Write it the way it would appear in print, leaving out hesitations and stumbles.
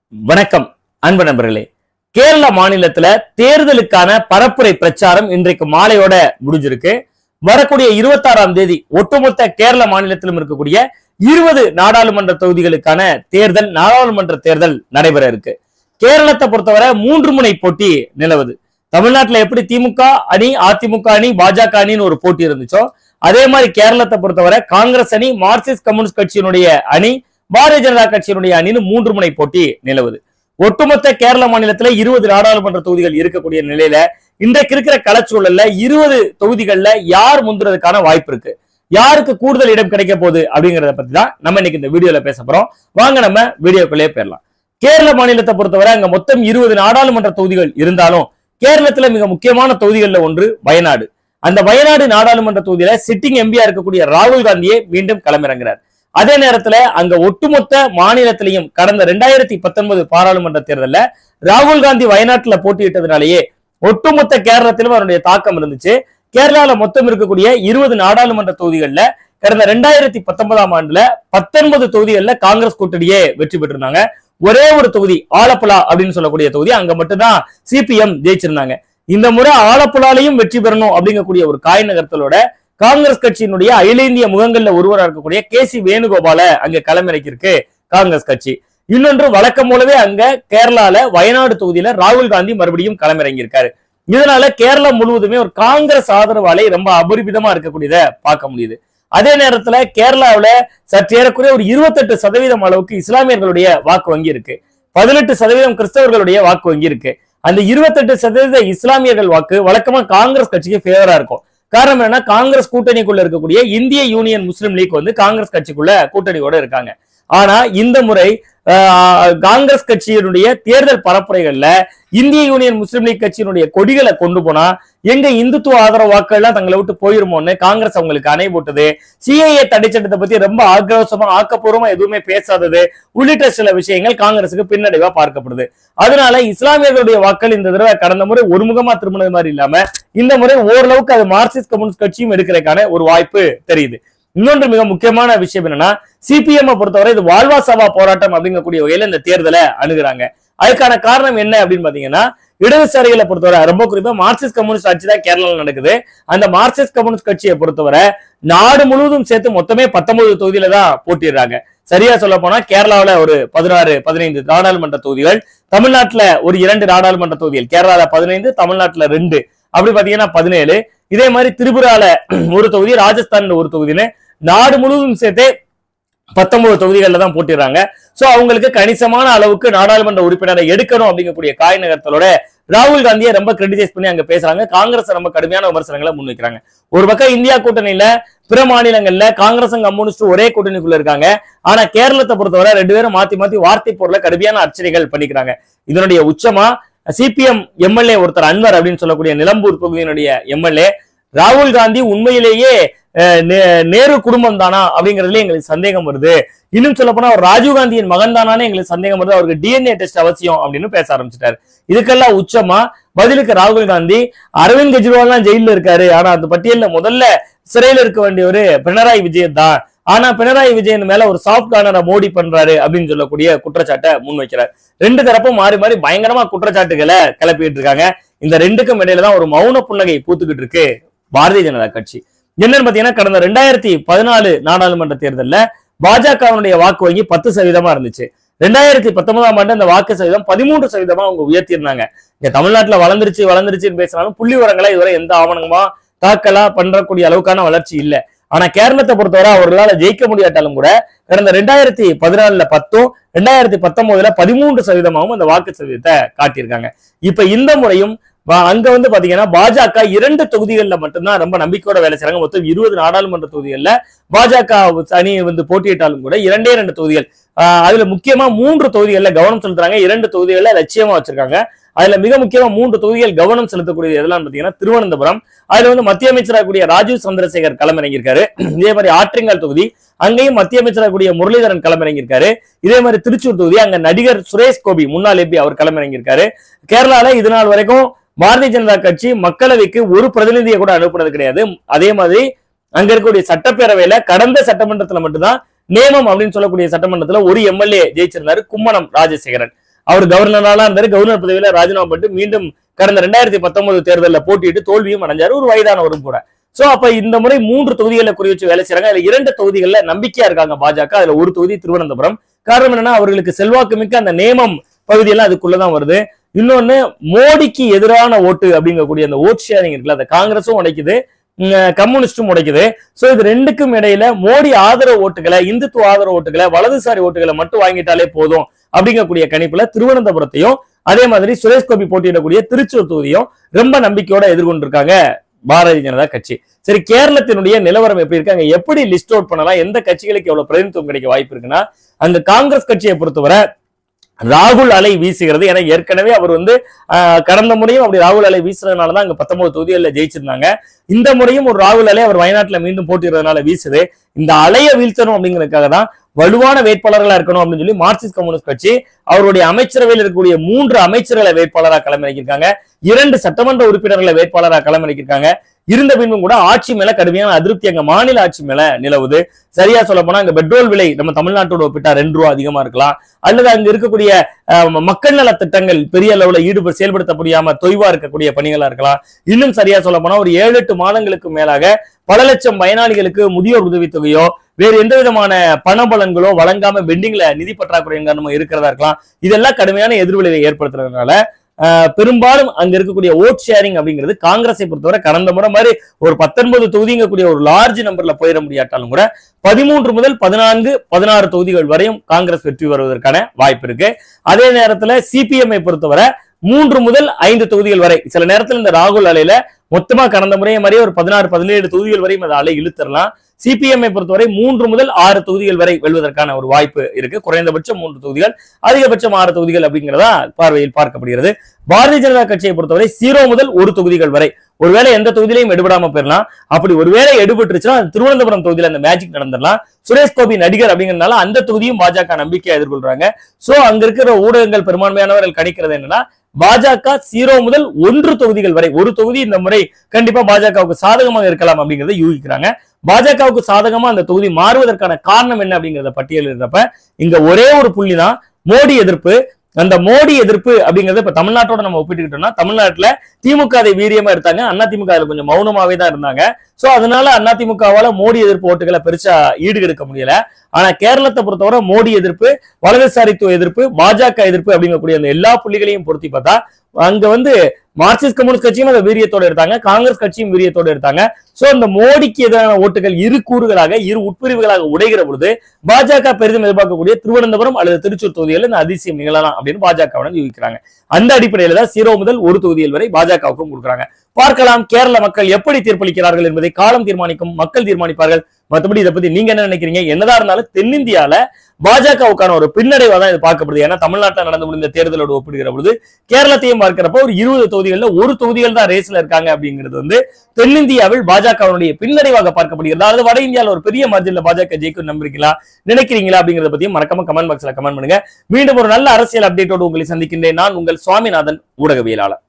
வணக்கம் அன்பு நண்பர்களே. கேரள மாநிலத்துல தேர்தலுக்கான பரப்புரை பிரச்சாரம் இன்றைக்கு மாலையோட முடிஞ்சிருக்கு. வரக்கூடிய 26ஆம் தேதி ஒட்டுமொத்த கேரள மாநிலத்திலும் இருக்கக்கூடிய 20 நாடாளுமன்ற தொகுதிகளுக்கான நாடாளுமன்ற தேர்தல் நடைபெற இருக்கு. கேரளத்தை பொறுத்தவரை 3 முனை போட்டி நிலவுது. தமிழ்நாட்டுல எப்படி திமுக அணி, அதிமுக அணி, பாஜக அணின்னு ஒரு போட்டி இருந்துச்சோ அதே மாதிரி கேரளத்தை பொறுத்தவரை காங்கிரஸ் அணி, மார்க்சிஸ்ட் கம்யூனிஸ்ட் கட்சியினுடைய அணி, பாரதிய ஜனதா கட்சியினுடைய அணின்னு 3 முனை போட்டி நிலவுது. ஒட்டுமொத்த கேரள மாநிலத்துல 20 நாடாளுமன்ற தொகுதிகள் இருக்கக்கூடிய நிலையில இன்றைக்கு இருக்கிற களச்சூழல்ல 20 தொகுதிகள்ல யார் முந்துறதுக்கான வாய்ப்பு இருக்கு, யாருக்கு கூடுதல் இடம் கிடைக்க போகுது அப்படிங்கறத பத்தி தான் நம்ம இன்னைக்கு இந்த வீடியோல பேச போறோம். வாங்க நம்ம வீடியோக்குள்ளே போயிடலாம். கேரள மாநிலத்தை பொறுத்தவரை அங்க மொத்தம் 20 நாடாளுமன்ற தொகுதிகள் இருந்தாலும் கேரளத்துல மிக முக்கியமான தொகுதிகள்ல ஒன்று வயநாடு. அந்த வயநாடு நாடாளுமன்ற தொகுதியில சிட்டிங் எம்பியா இருக்கக்கூடிய ராகுல் காந்தியே மீண்டும் களமிறங்குறார். அதே நேரத்துல அங்க ஒட்டுமொத்த மாநிலத்திலையும் கடந்த 2019 பாராளுமன்ற தேர்தல்ல ராகுல் காந்தி வயநாட்டுல போட்டியிட்டதுனாலேயே ஒட்டுமொத்த கேரளத்திலும் அவருடைய தாக்கம் இருந்துச்சு. கேரளால மொத்தம் இருக்கக்கூடிய 20 நாடாளுமன்ற தொகுதிகள்ல கடந்த 2019ஆம் ஆண்டுல 19 தொகுதிகள்ல காங்கிரஸ் கூட்டணியே வெற்றி பெற்றிருந்தாங்க. ஒரே ஒரு தொகுதி ஆலப்புழா அப்படின்னு சொல்லக்கூடிய தொகுதி அங்க மட்டும்தான் சிபிஎம் ஜெயிச்சிருந்தாங்க. இந்த முறை ஆலப்புழாலையும் வெற்றி பெறணும் அப்படிங்கக்கூடிய ஒரு காய் நகர்த்தலோட காங்கிரஸ் கட்சியினுடைய அகில இந்திய முகங்கள்ல ஒருவராக இருக்கக்கூடிய கே.சி. வேணுகோபால அங்க களமிறக்கிருக்கு காங்கிரஸ் கட்சி. இன்னொன்று வழக்கம் போலவே அங்க கேரளால வயநாடு தொகுதியில ராகுல் காந்தி மறுபடியும் களமிறங்கியிருக்காரு. இதனால கேரளா முழுவதுமே ஒரு காங்கிரஸ் ஆதரவு அலை ரொம்ப அபரிமிதமா இருக்கக்கூடியதை பார்க்க முடியுது. அதே நேரத்துல கேரளாவில சற்றேறக்குறைய ஒரு 28% அளவுக்கு இஸ்லாமியர்களுடைய வாக்கு வங்கி இருக்கு. 18% கிறிஸ்தவர்களுடைய வாக்கு வங்கி இருக்கு. அந்த 28% இஸ்லாமியர்கள் வாக்கு வழக்கமா காங்கிரஸ் கட்சிக்கு ஃபேவரா இருக்கும். காரணம் என்ன, காங்கிரஸ் கூட்டணிக்குள்ள இருக்கக்கூடிய இந்திய யூனியன் முஸ்லிம் லீக் காங்கிரஸ் கட்சிக்குள்ள கூட்டணியோட இருக்காங்க. ஆனா இந்த முறை காங்கிரஸ் கட்சியினுடைய தேர்தல் பரப்புரைகள்ல இந்திய யூனியன் முஸ்லிம் லீக் கட்சியினுடைய கொடிகளை கொண்டு போனா எங்க இந்துத்துவ ஆதரவு வாக்குகள் எல்லாம் தங்களை விட்டு போயிருமோன்னு காங்கிரஸ் அவங்களுக்கு அணை போட்டது, சிஏஏ தடை சட்டத்தை பத்தி ரொம்ப ஆக்ரோஷமா ஆக்கப்பூர்வமா எதுவுமே பேசாதது உள்ளிட்ட சில விஷயங்கள் காங்கிரஸுக்கு பின்னடைவா பார்க்கப்படுது. அதனால இஸ்லாமியர்களுடைய வாக்கள் இந்த தடவை கடந்த முறை ஒருமுகமா திரும்பினது மாதிரி இல்லாம இந்த முறை ஓரளவுக்கு அது மார்க்சிஸ்ட் கம்யூனிஸ்ட் கட்சியும் எடுக்கிறதுக்கான ஒரு வாய்ப்பு தெரியுது. இன்னொன்று மிக முக்கியமான விஷயம் என்னன்னா, சிபிஎம் பொறுத்தவரை இது வாழ்வா சாவா போராட்டம் அப்படிங்கக்கூடிய வகையில இந்த தேர்தலை அணுகுறாங்க. அதுக்கான காரணம் என்ன அப்படின்னு பாத்தீங்கன்னா, இடதுசாரிகளை பொறுத்தவரை ரொம்ப குறிப்பா மார்க்சிஸ்ட் கம்யூனிஸ்ட் ஆட்சி தான் கேரளாவில் நடக்குது. அந்த மார்க்சிஸ்ட் கம்யூனிஸ்ட் கட்சியை பொறுத்தவரை நாடு முழுவதும் சேர்த்து மொத்தமே 19 தொகுதியில தான் போட்டிடுறாங்க. சரியா சொல்ல போனா கேரளாவில ஒரு 16-15 நாடாளுமன்ற தொகுதிகள், தமிழ்நாட்டுல ஒரு 2 நாடாளுமன்ற தொகுதிகள், கேரளால 15, தமிழ்நாட்டுல 2, அப்படி பாத்தீங்கன்னா 17. இதே மாதிரி திரிபுரால ஒரு தொகுதி, ராஜஸ்தான்ல ஒரு தொகுதின்னு நாடு முழுவதும் சேர்த்து 19 தொகுதிகள்ல தான் போட்டிடுறாங்க. சோ அவங்களுக்கு கணிசமான அளவுக்கு நாடாளுமன்ற உறுப்பினரை எடுக்கணும் அப்படிங்கக்கூடிய காய் நகர்த்தலோட ராகுல் காந்தியை ரொம்ப கிரிட்டிசைஸ் பண்ணி அங்க பேசுறாங்க. காங்கிரஸ் ரொம்ப கடுமையான விமர்சனங்களை முன்வைக்கிறாங்க. ஒரு பக்கம் இந்தியா கூட்டணியில பிற மாநிலங்கள்ல காங்கிரஸ் கம்யூனிஸ்ட் ஒரே கூட்டணிக்குள்ள இருக்காங்க. ஆனா கேரளத்தை பொறுத்தவரை 2 பேரும் மாத்தி மாத்தி வார்த்தை போர்ல கடுமையான அர்ச்சனைகள் பண்ணிக்கிறாங்க. இதனுடைய உச்சமா சிபிஎம் எம்எல்ஏ ஒருத்தர் அன்வர் அப்படின்னு சொல்லக்கூடிய நிலம்பூர் தொகுதியினுடைய எம்எல்ஏ, ராகுல் காந்தி உண்மையிலேயே நேரு குடும்பம் தானா அப்படிங்கறதுல எங்களுக்கு சந்தேகம் வருது, இன்னும் சொல்ல போனா அவர் ராஜீவ் காந்தியின் மகன் தானே எங்களுக்கு சந்தேகம் வருது, அவருக்கு டிஎன்ஏ டெஸ்ட் அவசியம் அப்படின்னு பேச ஆரம்பிச்சிட்டாரு. இதுக்கெல்லாம் உச்சமா பதிலுக்கு ராகுல் காந்தி அரவிந்த் கெஜ்ரிவால் தான் ஜெயில இருக்காரு, ஆனா அந்த பட்டியல்ல முதல்ல சிறையில் இருக்க வேண்டியவர் பினராயி விஜயன் தான், ஆனா பினராயி விஜயன் மேல ஒரு சாஃப்ட் கார்னரை மோடி பண்றாரு அப்படின்னு சொல்லக்கூடிய குற்றச்சாட்டை முன்வைக்கிறார். 2 தரப்பும் மாறி மாறி பயங்கரமா குற்றச்சாட்டுகளை கிளப்பிட்டு இருக்காங்க. இந்த 2க்கும் இடையில தான் ஒரு மௌன புன்னகை பூத்துக்கிட்டு இருக்கு பாரதிய ஜனதா கட்சி. என்னன்னு பாத்தீங்கன்னா, கடந்த 2014 நாடாளுமன்ற தேர்தல்ல பாஜகவினுடைய வாக்கு வங்கி 10% இருந்துச்சு. 2019ஆம் ஆண்டு அந்த வாக்கு சதவீதம் 13% அவங்க உயர்த்திருந்தாங்க. இங்க தமிழ்நாட்டுல வளர்ந்துருச்சுன்னு பேசினாலும் புள்ளி விவரங்களை இதுவரை எந்த ஆவணமா தாக்கலா பண்றக்கூடிய அளவுக்கான வளர்ச்சி இல்ல. ஆனா கேரளத்தை பொறுத்தவரை அவர்களால் ஜெயிக்க முடியாட்டாலும் கூட கடந்த 2014ல 10, 2019ல 13% அந்த வாக்கு சதவீதத்தை காட்டியிருக்காங்க. இப்ப இந்த முறையும் அங்க பாத்தீங்கன்னா பாஜக 2 தொகுதிகள்ல மட்டும்தான் ரொம்ப நம்பிக்கையோட வேலை செய்யறாங்க. மொத்தம் 20 நாடாளுமன்ற தொகுதிகள்ல பாஜக அணி போட்டியிட்டாலும் கூட 2 தொகுதிகள், அதுல முக்கியமா 3 தொகுதிகள்ல கவனம் செலுத்துறாங்க. 2 தொகுதிகள்ல லட்சியமா வச்சிருக்காங்க. அதுல மிக முக்கியமா 3 தொகுதிகள் கவனம் செலுத்தக்கூடிய எதெல்லாம் பாத்தீங்கன்னா, திருவனந்தபுரம், அதுல மத்திய அமைச்சராக கூடிய ராஜீவ் சந்திரசேகர் களமிறங்கியிருக்காரு. இதே மாதிரி ஆற்றிங்கல் தொகுதி, அங்கேயும் மத்திய அமைச்சராக கூடிய முரளிதரன் களமிறங்கியிருக்காரு. இதே மாதிரி திருச்சூர் தொகுதி, அங்க நடிகர் சுரேஷ் கோபி முன்னாள் எம்பி அவர் களமிறங்கியிருக்காரு. கேரளால இது நாள் வரைக்கும் பாரதிய ஜனதா கட்சி மக்களவைக்கு ஒரு பிரதிநிதியை கூட அனுப்புனது கிடையாது. அதே மாதிரி அங்க இருக்கக்கூடிய சட்டப்பேரவையில கடந்த சட்டமன்றத்துல மட்டும்தான் நேமம் அப்படின்னு சொல்லக்கூடிய சட்டமன்றத்துல ஒரு எம்எல்ஏ ஜெயிச்சிருந்தாரு, கும்மனம் ராஜசேகரன். அவர் கவர்னராலாம் இருந்தாரு. கவர்னர் பதவியில ராஜினாமா பண்ணிட்டு மீண்டும் கடந்த 2019 தேர்தலில் போட்டியிட்டு தோல்வியும் அடைஞ்சாரு. ஒரு வயதானவரும் கூட. சோ அப்ப இந்த முறை 3 தொகுதிகளை குறி வச்சு வேலை செய்யறாங்க. அதுல 2 தொகுதிகள்ல நம்பிக்கையா இருக்காங்க பாஜக. அதுல ஒரு தொகுதி திருவனந்தபுரம். காரணம் என்னன்னா, அவர்களுக்கு செல்வாக்கு மிக்க அந்த நேமம் பகுதியெல்லாம் அதுக்குள்ளதான் வருது. இன்னொன்னு, மோடிக்கு எதிரான ஓட்டு அப்படிங்கக்கூடிய அந்த ஓட் ஷேரிங் இருக்குல்ல, அந்த காங்கிரஸும் உடைக்குது, கம்யூனிஸ்டும் உடைக்குது. சோ இது ரெண்டுக்கும் இடையில மோடி ஆதரவு ஓட்டுகளை, இந்துத்துவ ஆதரவு ஓட்டுகளை, வலதுசாரி ஓட்டுகளை மட்டும் வாங்கிட்டாலே போதும் அப்படிங்கக்கூடிய கணிப்புல திருவனந்தபுரத்தையும் அதே மாதிரி சுரேஷ் கோபி போட்டியிடக்கூடிய திருச்சூர் தொகுதியும் ரொம்ப நம்பிக்கையோட எதிர்கொண்டிருக்காங்க பாரதிய ஜனதா கட்சி. சரி, கேரளத்தினுடைய நிலவரம் எப்படி இருக்கு, அங்க எப்படி லிஸ்ட் அவுட் பண்ணலாம், எந்த கட்சிகளுக்கு எவ்வளவு பிரதிநிதித்துவம் கிடைக்க வாய்ப்பு இருக்குன்னா, அங்க காங்கிரஸ் கட்சியை பொறுத்தவரை ராகுல் அலை வீசுகிறது. ஏன்னா ஏற்கனவே அவர் கடந்த முறையும் அப்படி ராகுல் அலை வீசுறதுனாலதான் அங்க 19 தொகுதிகளில் ஜெயிச்சிருந்தாங்க. இந்த முறையும் ஒரு ராகுல் அலை அவர் வயநாட்டுல மீண்டும் போட்டிடுறதுனால வீசுது. இந்த அலையை வீழ்த்தணும் அப்படிங்கிறதுக்காக தான் வலுவான வேட்பாளர்களா இருக்கணும் அப்படின்னு சொல்லி மார்க்சிஸ்ட் கம்யூனிஸ்ட் கட்சி அவருடைய அமைச்சரவையில் இருக்கக்கூடிய 3 அமைச்சர்களை வேட்பாளராக களமிறக்கியிருக்காங்க. 2 சட்டமன்ற உறுப்பினர்களை வேட்பாளராக களமிறக்கியிருக்காங்க. இருந்த பின்பும் கூட ஆட்சி மேல கடுமையான அதிருப்தி அங்க மாநில ஆட்சி மேல நிலவுது. சரியா சொல்ல போனா அங்க பெட்ரோல் விலை நம்ம தமிழ்நாட்டோட ஒப்பிட்டா 2 ரூபா அதிகமா இருக்கலாம், அல்லது அங்க இருக்கக்கூடிய மக்கள் நல திட்டங்கள் பெரிய அளவுல செயல்படுத்த முடியாம தொய்வா இருக்கக்கூடிய பணிகளா இருக்கலாம். இன்னும் சரியா சொல்ல போனா ஒரு 7-8 மாதங்களுக்கு மேலாக பல லட்சம் பயனாளிகளுக்கு முதியோர் உதவித்தொகையோ வேறு எந்த விதமான பணபலன்களோ வழங்காம பெண்டிங்ல நிதி பற்றாக்குறை காரணமா இருக்கிறதா இருக்கலாம். இதெல்லாம் கடுமையான எதிர்விளைவை ஏற்படுத்துறதுனால பெரும்பாலும் அங்க இருக்கக்கூடிய ஓட் ஷேரிங் அப்படிங்கிறது காங்கிரஸை பொறுத்தவரை கடந்த முறை மாதிரி ஒரு 19 தொகுதிங்கக்கூடிய ஒரு லார்ஜ் நம்பர்ல போயிட முடியாட்டாலும் கூட 13 முதல் 14-16 தொகுதிகள் வரையும் காங்கிரஸ் வெற்றி வருவதற்கான வாய்ப்பு இருக்கு. அதே நேரத்துல சிபிஎம்ஐ பொறுத்தவரை 3 முதல் 5 தொகுதிகள் வரை, சில நேரத்தில் இந்த ராகுல் அலையில மொத்தமா கடந்த முறையை மாதிரியே ஒரு 16-17 தொகுதிகள் வரையும் அந்த அலை இழுத்தரலாம். சிபிஎம்ஐ பொறுத்தவரை 3 முதல் 6 தொகுதிகள் வரை வெல்வதற்கான ஒரு வாய்ப்பு இருக்கு. குறைந்தபட்சம் 3 தொகுதிகள், அதிகபட்சம் 6 தொகுதிகள் அப்படிங்கிறதா பார்வையில் பார்க்கப்படுகிறது. பாரதிய ஜனதா கட்சியை பொறுத்தவரை 0 முதல் 1 தொகுதிகள் வரை, ஒருவேளை எந்த தொகுதியிலையும் எடுபடாம போயிடலாம். அப்படி ஒருவேளை எடுபட்டுருச்சுன்னா திருவனந்தபுரம் தொகுதியில அந்த மேஜிக் நடந்துடலாம். சுரேஷ் கோபி நடிகர் அப்படிங்கிறதுனால அந்த தொகுதியும் பாஜக நம்பிக்கையா எதிர்கொள்றாங்க. சோ அங்க இருக்கிற ஊடகங்கள் பெரும்பான்மையானவர்கள் கணிக்கிறது என்னன்னா, பாஜக 0 முதல் 1 தொகுதிகள் வரை, ஒரு தொகுதி இந்த முறை கண்டிப்பா பாஜகவுக்கு சாதகமாக இருக்கலாம் அப்படிங்கறத யூகிக்கிறாங்க. பாஜகவுக்கு சாதகமா அந்த தொகுதி மாறுவதற்கான காரணம் என்ன அப்படிங்கறத பட்டியலிடுறப்ப இங்க ஒரே ஒரு புள்ளிதான் மோடி எதிர்ப்பு. அந்த மோடி எதிர்ப்பு அப்படிங்கறத இப்ப தமிழ்நாட்டோட நம்ம ஒப்பிட்டுக்கிட்டோம்னா, தமிழ்நாட்டுல திமுக அதை வீரியமா எடுத்தாங்க, அதிமுக அதுல கொஞ்சம் மௌனமாவே தான் இருந்தாங்க. சோ அதனால அதிமுகவால மோடி எதிர்ப்பு ஓட்டுகளை பெருசா ஈடுகெடுக்க முடியல. ஆனா கேரளத்தை பொறுத்தவரை மோடி எதிர்ப்பு, வலதுசாரித்துவ எதிர்ப்பு, பாஜக எதிர்ப்பு அப்படிங்கக்கூடிய அந்த எல்லா புள்ளிகளையும் பொருத்தி பார்த்தா அங்க மார்க்சிஸ்ட் கம்யூனிஸ்ட் கட்சியும் அதை வீரியத்தோட எடுத்தாங்க, காங்கிரஸ் கட்சியும் வீரியத்தோட எடுத்தாங்க. சோ அந்த மோடிக்கு எதிரான ஓட்டுகள் இரு கூறுகளாக, இரு உட்பிரிவுகளாக உடைகிற பொழுது பாஜக பெரிதும் எதிர்பார்க்கக்கூடிய திருவனந்தபுரம் அல்லது திருச்சூர் தொகுதியில் இந்த அதிசயம் நிகழலாம் அப்படின்னு பாஜகவுடன் யூகிக்கிறாங்க. அந்த அடிப்படையில தான் 0 முதல் 1 தொகுதிகள் வரை பாஜகவுக்கும் கொடுக்குறாங்க. பார்க்கலாம் கேரள மக்கள் எப்படி தீர்ப்பளிக்கிறார்கள் என்பதை காலம் தீர்மானிக்கும், மக்கள் தீர்மானிப்பார்கள். மற்றபடி இதை பத்தி நீங்க என்ன நினைக்கிறீங்க? என்னதான் இருந்தாலும் தென்னிந்தியால பாஜகவுக்கான ஒரு பின்னடைவா தான் இது பார்க்கப்படுது. ஏன்னா தமிழ்நாட்டில் நடந்து முடிந்த தேர்தலோடு ஒப்பிடுகிற பொழுது கேரளத்தையும் பார்க்கிறப்ப ஒரு 20 தொகுதிகள்ல ஒரு தொகுதிகள் தான் ரேஸ்ல இருக்காங்க அப்படிங்கிறது தென்னிந்தியாவில் பாஜகவுடைய பின்னடைவாக பார்க்கப்படுகிறது. அதாவது வட இந்தியாவில் ஒரு பெரிய மார்ஜின்ல பாஜக ஜெயிக்கும் நம்புறீங்களா, நினைக்கிறீங்களா அப்படிங்கறத பத்தியும் மறக்காம கமெண்ட் பாக்ஸ்ல கமெண்ட் பண்ணுங்க. மீண்டும் ஒரு நல்ல அரசியல் அப்டேட்டோடு உங்களை சந்திக்கின்றேன். நான் உங்கள் சுவாமிநாதன், ஊடகவியலாளர்.